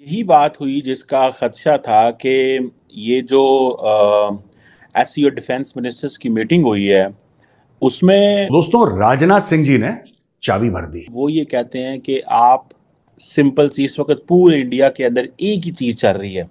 ही बात हुई जिसका खदशा था कि ये जो एससीओ डिफेंस मिनिस्टर्स की मीटिंग हुई है उसमें दोस्तों राजनाथ सिंह जी ने चाबी भर दी। वो ये कहते हैं कि आप सिंपल सी इस वक्त पूरे इंडिया के अंदर एक ही चीज चल रही है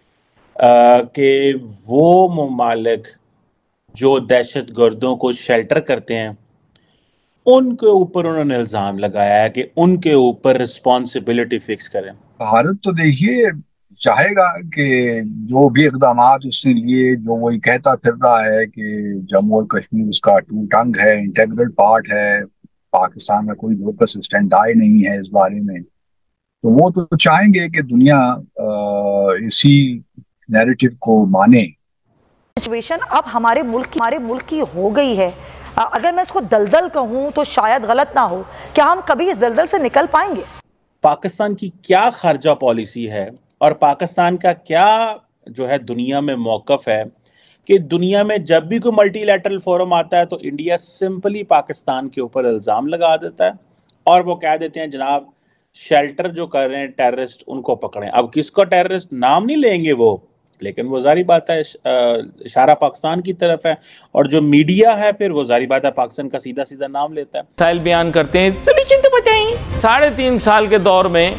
कि वो ममालिक जो दहशत गर्दों को शेल्टर करते हैं उनके ऊपर उन्होंने इल्जाम लगाया है कि उनके ऊपर रिस्पॉन्सिबिलिटी फिक्स करें। भारत तो देखिए चाहेगा कि जो भी इकदामात उसने लिए, जो वही कहता फिर रहा है कि जम्मू और कश्मीर उसका टूट अंग है, इंटेग्रल पार्ट है, पाकिस्तान का कोई लोकस स्टैंडाई नहीं है इस बारे में। तो वो तो चाहेंगे कि दुनिया इसी नैरेटिव को माने। सिचुएशन अब हमारे मुल्क की हो गई है। अगर मैं इसको दलदल कहूं तो शायद गलत ना हो। क्या हम कभी इस दलदल से निकल पाएंगे? पाकिस्तान की क्या खारजा पॉलिसी है और पाकिस्तान का क्या जो है दुनिया में मौकफ है कि दुनिया में जब भी कोई मल्टीलैटरल फोरम आता है तो इंडिया सिंपली पाकिस्तान के ऊपर इल्ज़ाम लगा देता है और वो कह देते हैं जनाब शेल्टर जो कर रहे हैं टेररिस्ट उनको पकड़ें। अब किसको टेररिस्ट नाम नहीं लेंगे वो, लेकिन वो जारी बात है इशारा पाकिस्तान की तरफ है और जो मीडिया है फिर वो जारी बात है पाकिस्तान का सीधा सीधा नाम लेता है। मिसाइल बयान करते हैं, सोल्यूशन तो बताएं। 3.5 साल के दौर में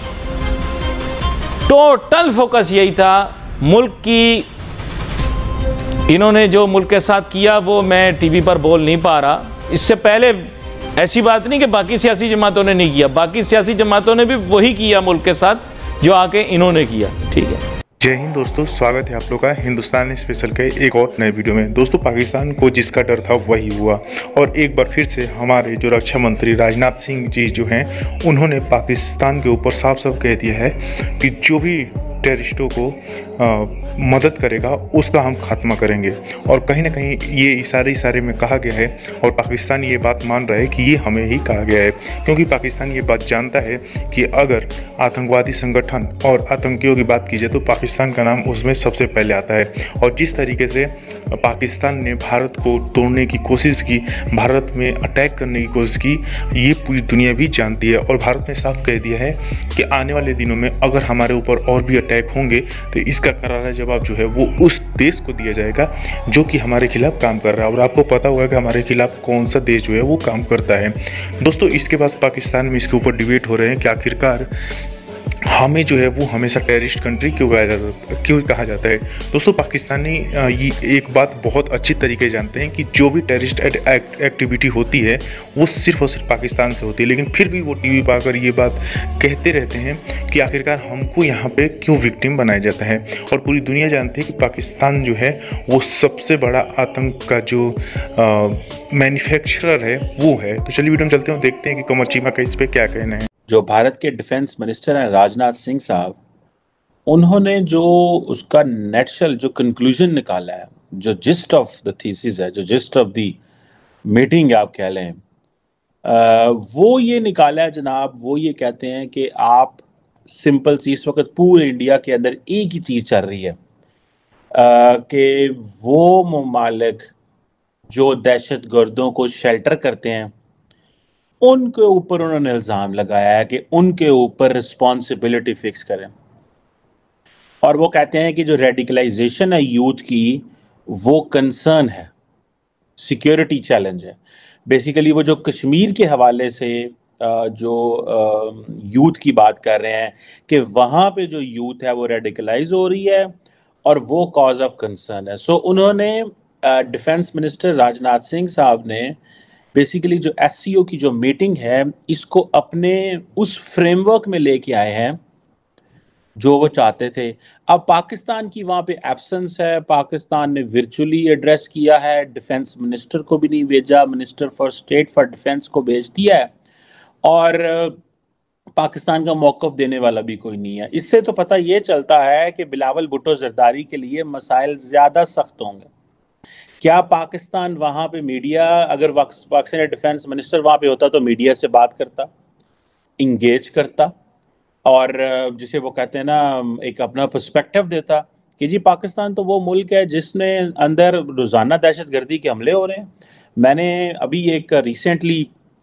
टोटल फोकस यही था मुल्क की, इन्होंने जो मुल्क के साथ किया वो मैं टीवी पर बोल नहीं पा रहा। इससे पहले ऐसी बात नहीं कि बाकी सियासी जमातों ने नहीं किया, बाकी सियासी जमातों ने भी वही किया मुल्क के साथ जो आके इन्होंने किया। ठीक है, जय हिंद दोस्तों, स्वागत है आप लोग का हिंदुस्तान स्पेशल के एक और नए वीडियो में। दोस्तों पाकिस्तान को जिसका डर था वही हुआ और एक बार फिर से हमारे जो रक्षा मंत्री राजनाथ सिंह जी जो हैं उन्होंने पाकिस्तान के ऊपर साफ साफ कह दिया है कि जो भी टेररिस्टों को मदद करेगा उसका हम खात्मा करेंगे। और कहीं ना कहीं ये इशारे में कहा गया है और पाकिस्तान ये बात मान रहा है कि ये हमें ही कहा गया है, क्योंकि पाकिस्तान ये बात जानता है कि अगर आतंकवादी संगठन और आतंकियों की बात की जाए तो पाकिस्तान का नाम उसमें सबसे पहले आता है। और जिस तरीके से पाकिस्तान ने भारत को तोड़ने की कोशिश की, भारत में अटैक करने की कोशिश की, ये पूरी दुनिया भी जानती है। और भारत ने साफ कह दिया है कि आने वाले दिनों में अगर हमारे ऊपर और भी अटैक होंगे तो इसका करारा जवाब जो है वो उस देश को दिया जाएगा जो कि हमारे खिलाफ काम कर रहा है। और आपको पता होगा कि हमारे खिलाफ कौन सा देश जो है वो काम करता है। दोस्तों इसके बाद पाकिस्तान में इसके ऊपर डिबेट हो रहे हैं कि आखिरकार हमें जो है वो हमेशा टेररिस्ट कंट्री क्यों कहा जाता है। दोस्तों पाकिस्तानी ये एक बात बहुत अच्छी तरीके जानते हैं कि जो भी टेररिस्ट एक्टिविटी होती है वो सिर्फ और सिर्फ पाकिस्तान से होती है, लेकिन फिर भी वो टीवी पर आकर ये बात कहते रहते हैं कि आखिरकार हमको यहाँ पे क्यों विक्टिम बनाया जाता है। और पूरी दुनिया जानती है कि पाकिस्तान जो है वो सबसे बड़ा आतंक का जो मैन्युफैक्चरर है वो है। तो चलिए वीडियो में चलते हैं, देखते हैं कि कमर चीमा का इस पर क्या कहना है। जो भारत के डिफेंस मिनिस्टर हैं राजनाथ सिंह साहब, उन्होंने जो उसका नेटशल जो कंक्लूजन निकाला है, जो जिस्ट ऑफ द थीसिस है, जो जिस्ट ऑफ द मीटिंग आप कह लें, वो ये निकाला है जनाब। वो ये कहते हैं कि आप सिंपल सी इस वक्त पूरे इंडिया के अंदर एक ही चीज़ चल रही है कि वो ममालिक जो दहशत गर्दों को शेल्टर करते हैं उनके ऊपर उन्होंने इल्ज़ाम लगाया है कि उनके ऊपर रिस्पॉन्सिबिलिटी फिक्स करें। और वो कहते हैं कि जो रेडिकलाइजेशन है यूथ की वो कंसर्न है, सिक्योरिटी चैलेंज है। बेसिकली वो जो कश्मीर के हवाले से जो यूथ की बात कर रहे हैं कि वहाँ पे जो यूथ है वो रेडिकलाइज हो रही है और वो कॉज ऑफ कंसर्न है। सो उन्होंने डिफेंस मिनिस्टर राजनाथ सिंह साहब ने बेसिकली जो एससीओ की जो मीटिंग है इसको अपने उस फ्रेमवर्क में लेके आए हैं जो वो चाहते थे। अब पाकिस्तान की वहाँ पे एब्सेंस है, पाकिस्तान ने वर्चुअली एड्रेस किया है, डिफेंस मिनिस्टर को भी नहीं भेजा, minister for state for defence को भेज दिया है और पाकिस्तान का मौक़िफ़ देने वाला भी कोई नहीं है। इससे तो पता ये चलता है कि बिलावल भुट्टो जरदारी के लिए मसाइल ज़्यादा सख्त होंगे। क्या पाकिस्तान वहाँ पे मीडिया, अगर पाकिस्तान डिफेंस मिनिस्टर वहाँ पे होता तो मीडिया से बात करता, इंगेज करता और जिसे वो कहते हैं ना एक अपना पर्सपेक्टिव देता कि जी पाकिस्तान तो वो मुल्क है जिसने अंदर रोज़ाना दहशतगर्दी के हमले हो रहे हैं। मैंने अभी एक रिसेंटली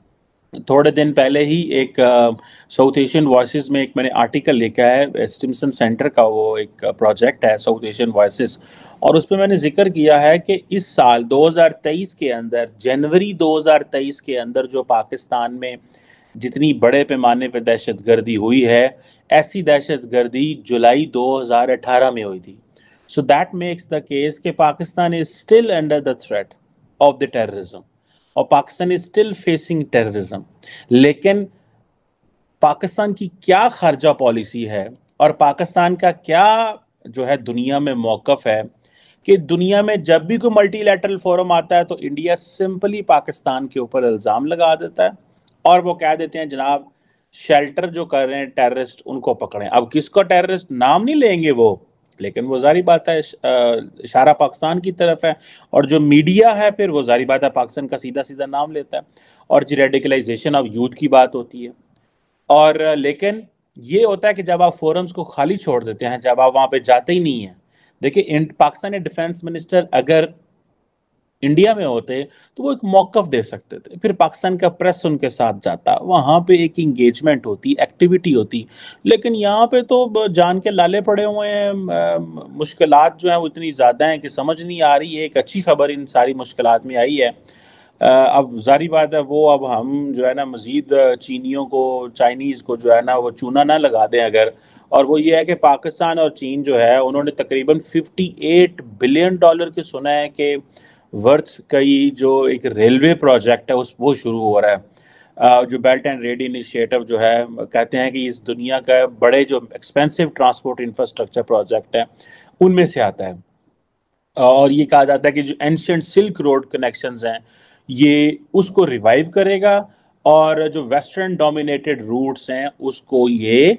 थोड़े दिन पहले ही एक साउथ एशियन वॉइसेस में एक मैंने आर्टिकल लिखा है, स्टिमसन सेंटर का वो एक प्रोजेक्ट है साउथ एशियन वॉइसेस, और उस पर मैंने जिक्र किया है कि इस साल 2023 के अंदर, जनवरी 2023 के अंदर जो पाकिस्तान में जितनी बड़े पैमाने पर दहशतगर्दी हुई है, ऐसी दहशतगर्दी जुलाई 2018 में हुई थी। So that makes the case कि Pakistan is still under the threat of the terrorism, और Pakistan is still facing terrorism. लेकिन पाकिस्तान की क्या खारजा पॉलिसी है और पाकिस्तान का क्या जो है दुनिया में मौक़िफ़ है कि दुनिया में जब भी कोई मल्टीलैटरल फोरम आता है तो इंडिया सिंपली पाकिस्तान के ऊपर इल्ज़ाम लगा देता है और वो कह देते हैं जनाब शेल्टर जो कर रहे हैं टेररिस्ट उनको पकड़ें। अब किसको टेररिस्ट नाम नहीं लेंगे वो, लेकिन वो जारी बात है इशारा पाकिस्तान की तरफ है, और जो मीडिया है फिर वो जारी बात है पाकिस्तान का सीधा सीधा नाम लेता है, और जी रेडिकलाइजेशन ऑफ यूथ की बात होती है। और लेकिन ये होता है कि जब आप फोरम्स को खाली छोड़ देते हैं, जब आप वहाँ पे जाते ही नहीं हैं। देखिए पाकिस्तानी डिफेंस मिनिस्टर अगर इंडिया में होते तो वो एक मौक़िफ़ दे सकते थे, फिर पाकिस्तान का प्रेस उनके साथ जाता, वहाँ पे एक इंगेजमेंट होती, एक्टिविटी होती। लेकिन यहाँ पे तो जान के लाले पड़े हुए हैं, मुश्किलात जो हैं वो इतनी ज़्यादा हैं कि समझ नहीं आ रही है। एक अच्छी खबर इन सारी मुश्किलात में आई है। अब ज़ाहिर बात है वो अब हम जो है ना मज़ीद चीनियों को, चाइनीज़ को जो है ना वो चूना ना लगा दें अगर, और वो ये है कि पाकिस्तान और चीन जो है उन्होंने तकरीबन $58 बिलियन की सुना है कि वर्थ कई जो एक रेलवे प्रोजेक्ट है वो शुरू हो रहा है, जो बेल्ट एंड रोड इनिशिएटिव जो है, कहते हैं कि इस दुनिया का बड़े जो एक्सपेंसिव ट्रांसपोर्ट इंफ्रास्ट्रक्चर प्रोजेक्ट है उनमें से आता है। और ये कहा जाता है कि जो एंशिएंट सिल्क रोड कनेक्शंस हैं ये उसको रिवाइव करेगा, और जो वेस्टर्न डोमिनेटेड रूट्स हैं उसको ये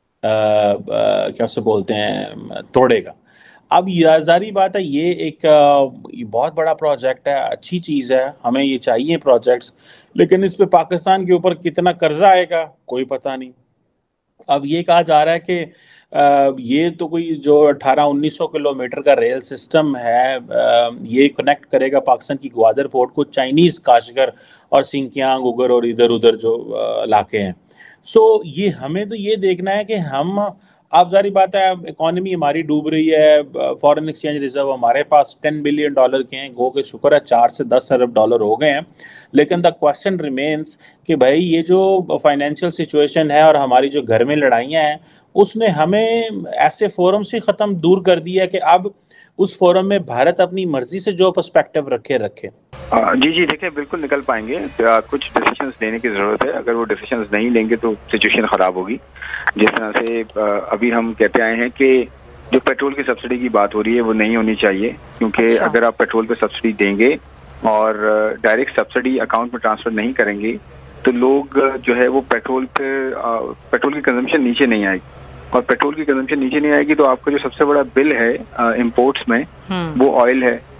क्या से बोलते हैं तोड़ेगा। अब जारी बात है ये एक ये बहुत बड़ा प्रोजेक्ट है, अच्छी चीज़ है, हमें ये चाहिए प्रोजेक्ट्स, लेकिन इस पे पाकिस्तान के ऊपर कितना कर्जा आएगा कोई पता नहीं। अब ये कहा जा रहा है कि ये तो कोई जो 1800-1900 किलोमीटर का रेल सिस्टम है, ये कनेक्ट करेगा पाकिस्तान की ग्वादर पोर्ट को चाइनीज़ काशगर और सिंकियांग उगर और इधर उधर जो इलाके हैं। सो ये हमें तो ये देखना है कि हम, अब जारी बात है इकॉनमी हमारी डूब रही है, फॉरेन एक्सचेंज रिजर्व हमारे पास $10 बिलियन के हैं, गो के शुक्र है 4 से 10 अरब डॉलर हो गए हैं। लेकिन द क्वेश्चन रिमेन्स कि भाई ये जो फाइनेंशियल सिचुएशन है और हमारी जो घर में लड़ाइयाँ हैं उसने हमें ऐसे फोरम से ख़त्म दूर कर दिया कि अब उस फोरम में भारत अपनी मर्जी से जो पर्सपेक्टिव रखे। जी देखिए बिल्कुल निकल पाएंगे, कुछ डिसीजंस लेने की ज़रूरत है। अगर वो डिसीजंस नहीं लेंगे तो सिचुएशन ख़राब होगी। जिस तरह से अभी हम कहते आए हैं कि जो पेट्रोल की सब्सिडी की बात हो रही है वो नहीं होनी चाहिए, क्योंकि अगर आप पेट्रोल पे सब्सिडी देंगे और डायरेक्ट सब्सिडी अकाउंट में ट्रांसफ़र नहीं करेंगे तो लोग जो है वो पेट्रोल की कंजम्पशन नीचे नहीं आएगी, और पेट्रोल की कंजम्पशन नीचे नहीं आएगी तो आपका जो सबसे बड़ा बिल है इम्पोर्ट्स में वो ऑयल है।